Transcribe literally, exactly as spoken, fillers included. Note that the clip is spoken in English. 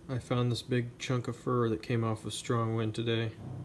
I found this big chunk of fur that came off a strong wind today.